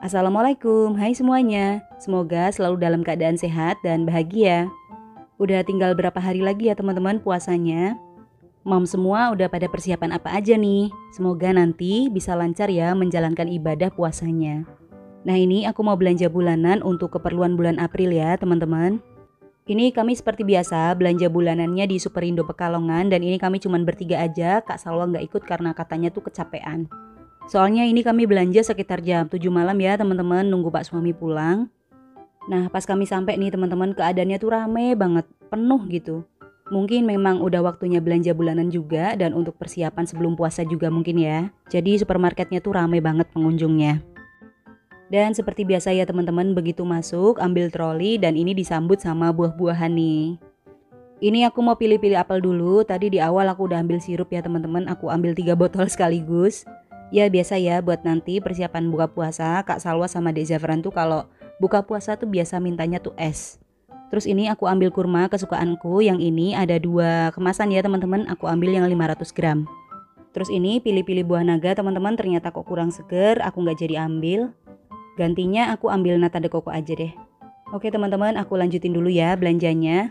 Assalamualaikum, hai semuanya. Semoga selalu dalam keadaan sehat dan bahagia. Udah tinggal berapa hari lagi ya teman-teman puasanya? Mam semua udah pada persiapan apa aja nih? Semoga nanti bisa lancar ya menjalankan ibadah puasanya. Nah ini aku mau belanja bulanan untuk keperluan bulan April ya teman-teman. Ini kami seperti biasa belanja bulanannya di Superindo Pekalongan dan ini kami cuman bertiga aja, Kak Salwa nggak ikut karena katanya tuh kecapean. Soalnya ini kami belanja sekitar jam 7 malam ya teman-teman, nunggu Pak suami pulang. Nah pas kami sampai nih teman-teman, keadaannya tuh rame banget, penuh gitu. Mungkin memang udah waktunya belanja bulanan juga dan untuk persiapan sebelum puasa juga mungkin ya. Jadi supermarketnya tuh rame banget pengunjungnya. Dan seperti biasa ya teman-teman, begitu masuk ambil troli dan ini disambut sama buah-buahan nih. Ini aku mau pilih-pilih apel dulu. Tadi di awal aku udah ambil sirup ya teman-teman, aku ambil 3 botol sekaligus. Ya biasa ya buat nanti persiapan buka puasa, Kak Salwa sama Dek Zafran tuh kalau buka puasa tuh biasa mintanya tuh es. Terus ini aku ambil kurma kesukaanku, yang ini ada 2 kemasan ya teman-teman, aku ambil yang 500 gram. Terus ini pilih-pilih buah naga teman-teman, ternyata kok kurang seger, aku nggak jadi ambil. Gantinya aku ambil nata de coco aja deh. Oke teman-teman, aku lanjutin dulu ya belanjanya.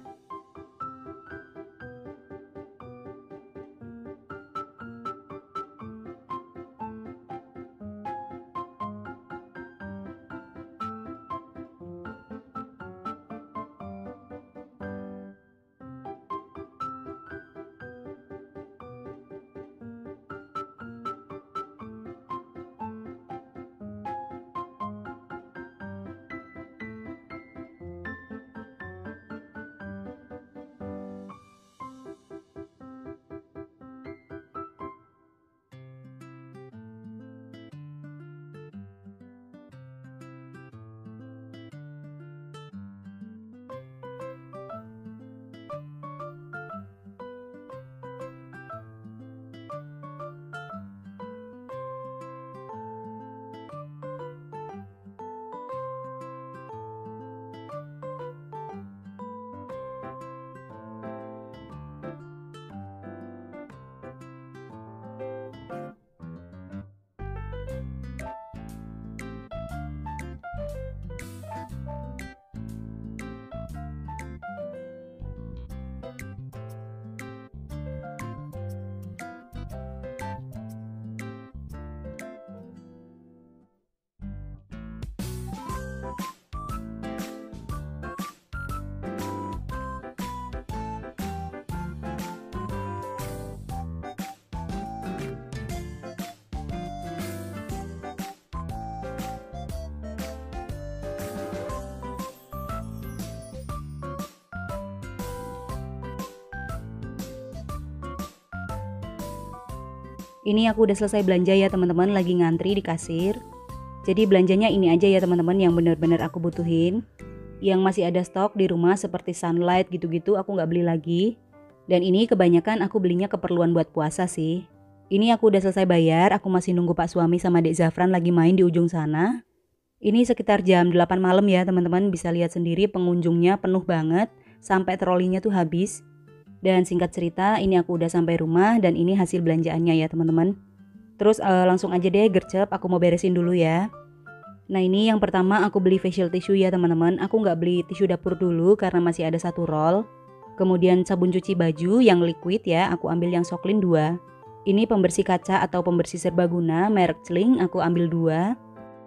Ini aku udah selesai belanja ya teman-teman, lagi ngantri di kasir. Jadi belanjanya ini aja ya teman-teman yang bener-bener aku butuhin. Yang masih ada stok di rumah seperti sunlight gitu-gitu aku nggak beli lagi. Dan ini kebanyakan aku belinya keperluan buat puasa sih. Ini aku udah selesai bayar, aku masih nunggu Pak suami sama Dek Zafran lagi main di ujung sana. Ini sekitar jam 8 malam ya teman-teman, bisa lihat sendiri pengunjungnya penuh banget. Sampai trolinya tuh habis. Dan singkat cerita, ini aku udah sampai rumah dan ini hasil belanjaannya ya teman-teman. Terus langsung aja deh gercep, aku mau beresin dulu ya. Nah ini yang pertama aku beli facial tissue ya teman-teman. Aku nggak beli tisu dapur dulu karena masih ada 1 roll. Kemudian sabun cuci baju yang liquid ya, aku ambil yang Soklin 2. Ini pembersih kaca atau pembersih serbaguna merek Celing, aku ambil 2.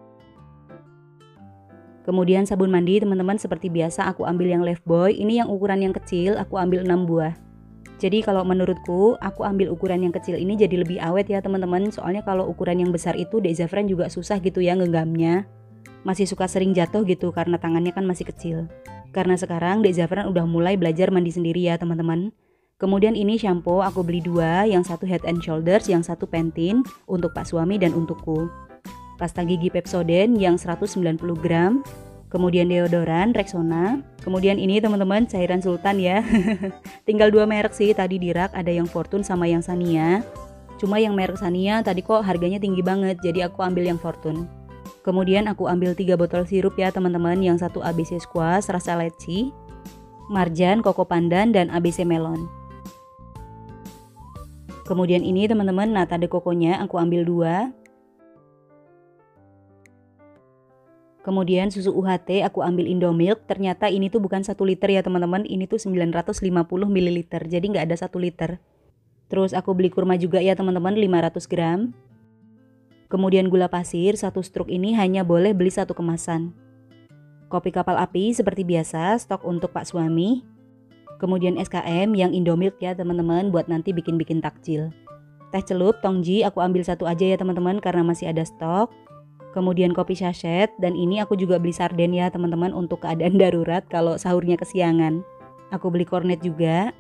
Kemudian sabun mandi teman-teman seperti biasa aku ambil yang Lifebuoy. Ini yang ukuran yang kecil, aku ambil 6 buah. Jadi kalau menurutku, aku ambil ukuran yang kecil ini jadi lebih awet ya teman-teman. Soalnya kalau ukuran yang besar itu Dek Zafran juga susah gitu ya ngeggamnya. Masih suka sering jatuh gitu karena tangannya kan masih kecil. Karena sekarang Dek Zafran udah mulai belajar mandi sendiri ya teman-teman. Kemudian ini shampoo aku beli 2, yang satu Head and Shoulders, yang satu Pantene untuk Pak suami dan untukku. Pasta gigi Pepsodent yang 190 gram. Kemudian deodoran Rexona. Kemudian ini teman-teman cairan Sultan ya. Tinggal 2 merek sih tadi di rak, ada yang Fortune sama yang Sania. Cuma yang merek Sania tadi kok harganya tinggi banget, jadi aku ambil yang Fortune. Kemudian aku ambil 3 botol sirup ya teman-teman, yang satu ABC Squash rasa leci, Marjan, Koko Pandan, dan ABC Melon. Kemudian ini teman-teman nata de coconya aku ambil 2. Kemudian susu UHT aku ambil Indomilk, ternyata ini tuh bukan 1 liter ya teman-teman, ini tuh 950 ml, jadi nggak ada 1 liter. Terus aku beli kurma juga ya teman-teman, 500 gram. Kemudian gula pasir, 1 struk ini hanya boleh beli 1 kemasan. Kopi kapal api seperti biasa, stok untuk Pak Suami. Kemudian SKM yang Indomilk ya teman-teman, buat nanti bikin-bikin takjil. Teh celup Tongji aku ambil 1 aja ya teman-teman karena masih ada stok. Kemudian kopi sachet, dan ini aku juga beli sarden ya teman-teman untuk keadaan darurat kalau sahurnya kesiangan. Aku beli kornet juga.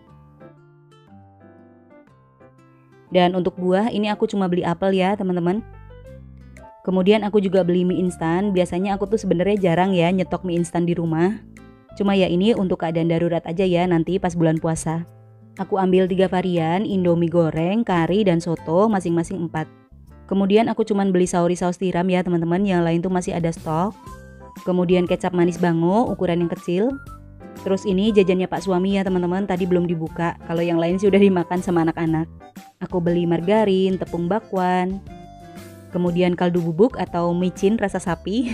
Dan untuk buah ini aku cuma beli apel ya teman-teman. Kemudian aku juga beli mie instan. Biasanya aku tuh sebenarnya jarang ya nyetok mie instan di rumah. Cuma ya ini untuk keadaan darurat aja ya nanti pas bulan puasa. Aku ambil 3 varian, Indomie goreng, kari, dan soto masing-masing 4. Kemudian aku cuman beli sauri saus tiram ya teman-teman, yang lain tuh masih ada stok. Kemudian kecap manis bango ukuran yang kecil. Terus ini jajannya Pak Suami ya teman-teman, tadi belum dibuka. Kalau yang lain sih udah dimakan sama anak-anak. Aku beli margarin, tepung bakwan. Kemudian kaldu bubuk atau micin rasa sapi.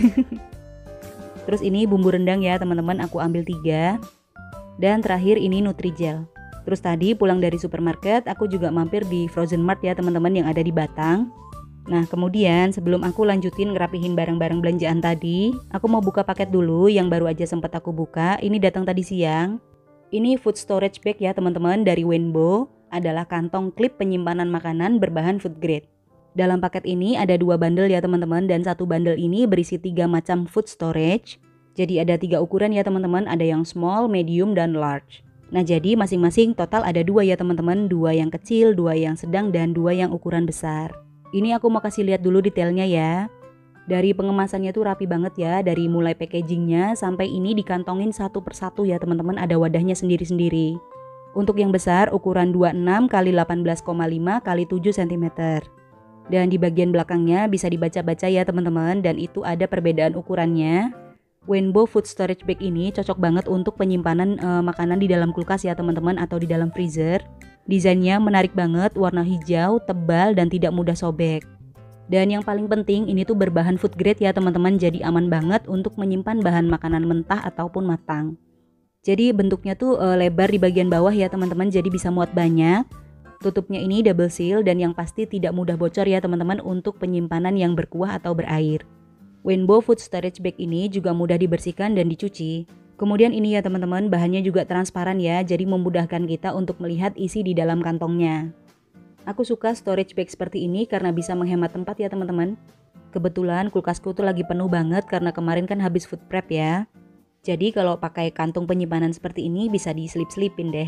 Terus ini bumbu rendang ya teman-teman, aku ambil 3. Dan terakhir ini Nutrijel. Terus tadi pulang dari supermarket aku juga mampir di Frozen Mart ya teman-teman yang ada di Batang. Nah kemudian sebelum aku lanjutin ngerapihin barang-barang belanjaan tadi, aku mau buka paket dulu yang baru aja sempat aku buka. Ini datang tadi siang. Ini food storage bag ya teman-teman dari Wenbo, adalah kantong klip penyimpanan makanan berbahan food grade. Dalam paket ini ada 2 bundle ya teman-teman, dan 1 bundle ini berisi 3 macam food storage. Jadi ada 3 ukuran ya teman-teman, ada yang small, medium, dan large. Nah jadi masing-masing total ada 2 ya teman-teman, 2 yang kecil, 2 yang sedang, dan 2 yang ukuran besar. Ini aku mau kasih lihat dulu detailnya ya. Dari pengemasannya tuh rapi banget ya, dari mulai packagingnya sampai ini dikantongin satu persatu ya teman-teman, ada wadahnya sendiri-sendiri. Untuk yang besar ukuran 26 x 18,5 x 7 cm. Dan di bagian belakangnya bisa dibaca-baca ya teman-teman, dan itu ada perbedaan ukurannya. Wenbo Food Storage Bag ini cocok banget untuk penyimpanan makanan di dalam kulkas ya teman-teman, atau di dalam freezer. Desainnya menarik banget, warna hijau, tebal, dan tidak mudah sobek. Dan yang paling penting ini tuh berbahan food grade ya teman-teman, jadi aman banget untuk menyimpan bahan makanan mentah ataupun matang. Jadi bentuknya tuh lebar di bagian bawah ya teman-teman, jadi bisa muat banyak. Tutupnya ini double seal dan yang pasti tidak mudah bocor ya teman-teman untuk penyimpanan yang berkuah atau berair. Wenbo Food Storage Bag ini juga mudah dibersihkan dan dicuci. Kemudian ini ya teman-teman, bahannya juga transparan ya, jadi memudahkan kita untuk melihat isi di dalam kantongnya. Aku suka storage bag seperti ini karena bisa menghemat tempat ya teman-teman. Kebetulan kulkasku tuh lagi penuh banget karena kemarin kan habis food prep ya. Jadi kalau pakai kantung penyimpanan seperti ini bisa diselip-selipin deh.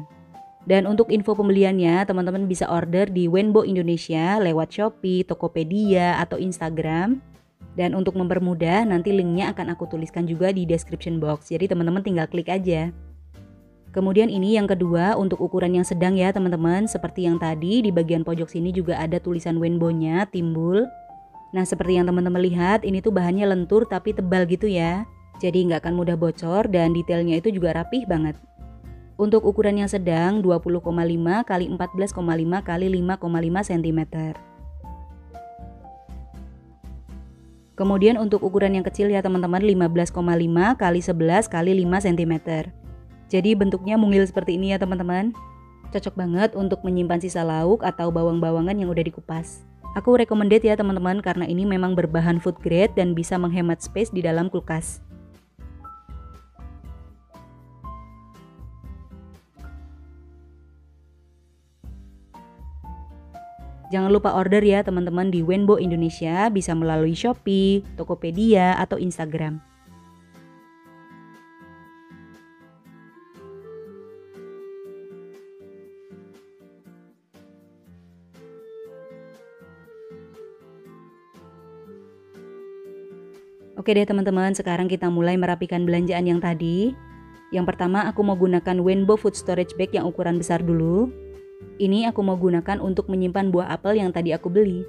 Dan untuk info pembeliannya teman-teman bisa order di Wenbo Indonesia lewat Shopee, Tokopedia, atau Instagram. Dan untuk mempermudah nanti linknya akan aku tuliskan juga di description box, jadi teman-teman tinggal klik aja. Kemudian ini yang kedua untuk ukuran yang sedang ya teman-teman, seperti yang tadi di bagian pojok sini juga ada tulisan Wenbo-nya timbul. Nah seperti yang teman-teman lihat ini tuh bahannya lentur tapi tebal gitu ya, jadi nggak akan mudah bocor dan detailnya itu juga rapih banget. Untuk ukuran yang sedang 20,5 x 14,5 x 5,5 cm. Kemudian untuk ukuran yang kecil ya teman-teman 15,5 x 11 x 5 cm. Jadi bentuknya mungil seperti ini ya teman-teman. Cocok banget untuk menyimpan sisa lauk atau bawang-bawangan yang udah dikupas. Aku recommended ya teman-teman karena ini memang berbahan food grade dan bisa menghemat space di dalam kulkas. Jangan lupa order ya teman-teman di Wenbo Indonesia, bisa melalui Shopee, Tokopedia, atau Instagram. Oke deh teman-teman, sekarang kita mulai merapikan belanjaan yang tadi. Yang pertama aku mau gunakan Wenbo Food Storage Bag yang ukuran besar dulu. Ini aku mau gunakan untuk menyimpan buah apel yang tadi aku beli.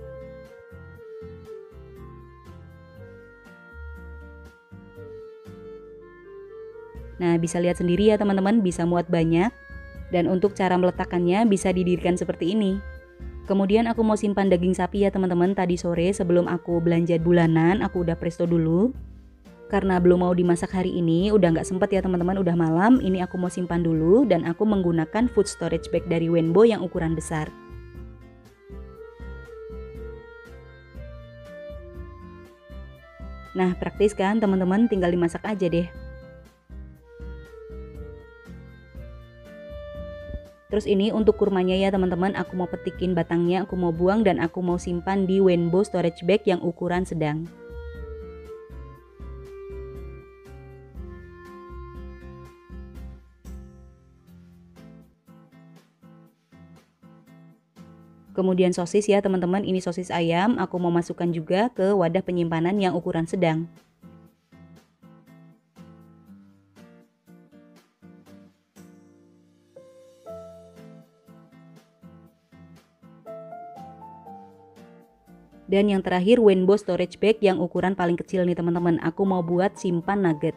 Nah bisa lihat sendiri ya teman-teman, bisa muat banyak. Dan untuk cara meletakkannya bisa didirikan seperti ini. Kemudian aku mau simpan daging sapi ya teman-teman, tadi sore sebelum aku belanja bulanan aku udah presto dulu. Karena belum mau dimasak hari ini, udah nggak sempet ya teman-teman, udah malam. Ini aku mau simpan dulu dan aku menggunakan food storage bag dari Wenbo yang ukuran besar. Nah, praktis kan teman-teman, tinggal dimasak aja deh. Terus ini untuk kurmanya ya teman-teman, aku mau petikin batangnya, aku mau buang dan aku mau simpan di Wenbo storage bag yang ukuran sedang. Kemudian sosis ya teman-teman, ini sosis ayam, aku mau masukkan juga ke wadah penyimpanan yang ukuran sedang. Dan yang terakhir Wenbo storage bag yang ukuran paling kecil nih teman-teman, aku mau buat simpan nugget.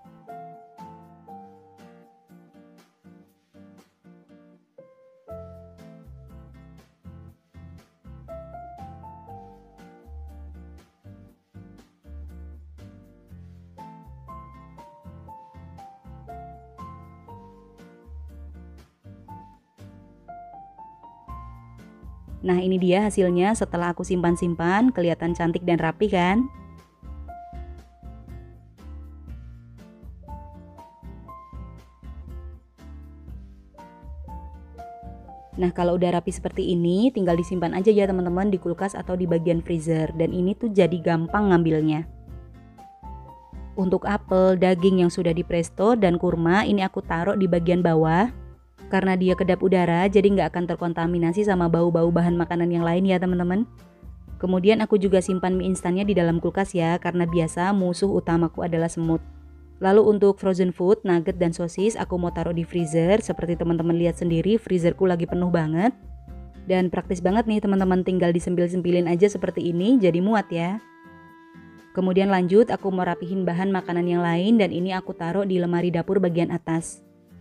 Nah ini dia hasilnya setelah aku simpan-simpan, kelihatan cantik dan rapi kan? Nah kalau udah rapi seperti ini, tinggal disimpan aja ya teman-teman di kulkas atau di bagian freezer. Dan ini tuh jadi gampang ngambilnya. Untuk apel, daging yang sudah dipresto, dan kurma ini aku taruh di bagian bawah. Karena dia kedap udara, jadi nggak akan terkontaminasi sama bau-bau bahan makanan yang lain ya teman-teman. Kemudian aku juga simpan mie instannya di dalam kulkas ya, karena biasa musuh utamaku adalah semut. Lalu untuk frozen food, nugget dan sosis aku mau taruh di freezer. Seperti teman-teman lihat sendiri, freezerku lagi penuh banget. Dan praktis banget nih teman-teman, tinggal disempil-sempilin aja seperti ini, jadi muat ya. Kemudian lanjut, aku mau rapihin bahan makanan yang lain dan ini aku taruh di lemari dapur bagian atas.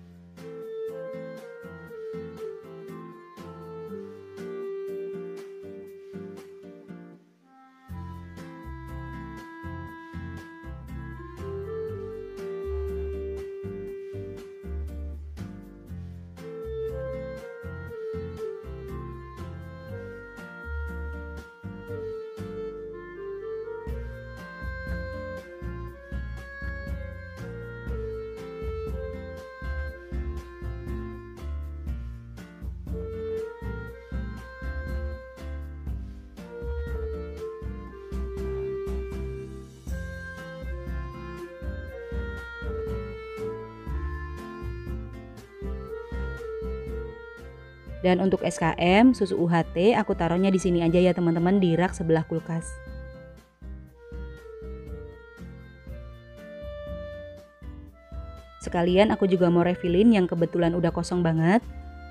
Dan untuk SKM, susu UHT aku taruhnya di sini aja ya teman-teman, di rak sebelah kulkas. Sekalian aku juga mau refillin yang kebetulan udah kosong banget.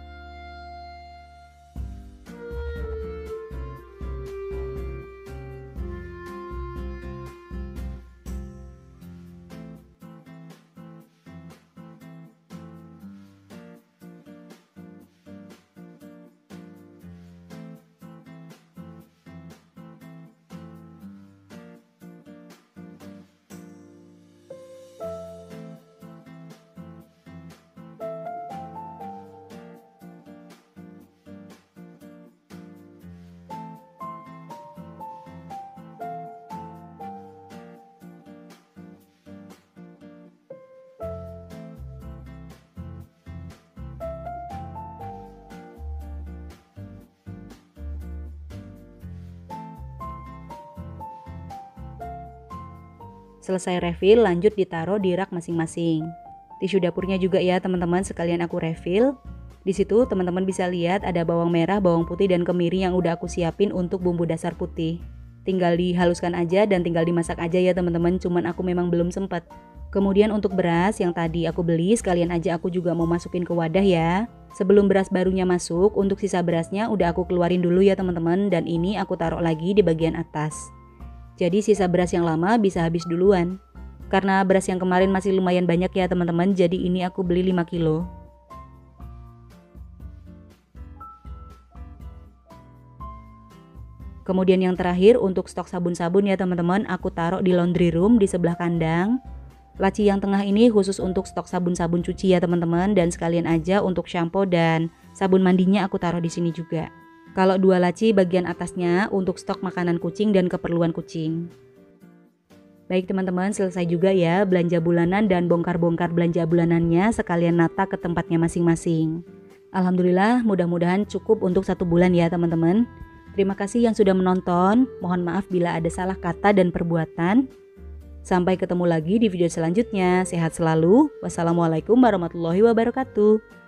Selesai refill, lanjut ditaruh di rak masing-masing. Tisu dapurnya juga ya teman-teman, sekalian aku refill. Di situ teman-teman bisa lihat ada bawang merah, bawang putih dan kemiri yang udah aku siapin untuk bumbu dasar putih. Tinggal dihaluskan aja dan tinggal dimasak aja ya teman-teman, cuman aku memang belum sempat. Kemudian untuk beras yang tadi aku beli, sekalian aja aku juga mau masukin ke wadah ya. Sebelum beras barunya masuk, untuk sisa berasnya udah aku keluarin dulu ya teman-teman, dan ini aku taruh lagi di bagian atas. Jadi sisa beras yang lama bisa habis duluan. Karena beras yang kemarin masih lumayan banyak ya teman-teman, jadi ini aku beli 5 kilo. Kemudian yang terakhir untuk stok sabun-sabun ya teman-teman, aku taruh di laundry room di sebelah kandang. Laci yang tengah ini khusus untuk stok sabun-sabun cuci ya teman-teman, dan sekalian aja untuk shampoo dan sabun mandinya aku taruh di sini juga. Kalau dua laci bagian atasnya untuk stok makanan kucing dan keperluan kucing. Baik teman-teman, selesai juga ya belanja bulanan dan bongkar-bongkar belanja bulanannya sekalian nata ke tempatnya masing-masing. Alhamdulillah, mudah-mudahan cukup untuk 1 bulan ya teman-teman. Terima kasih yang sudah menonton. Mohon maaf bila ada salah kata dan perbuatan. Sampai ketemu lagi di video selanjutnya. Sehat selalu. Wassalamualaikum warahmatullahi wabarakatuh.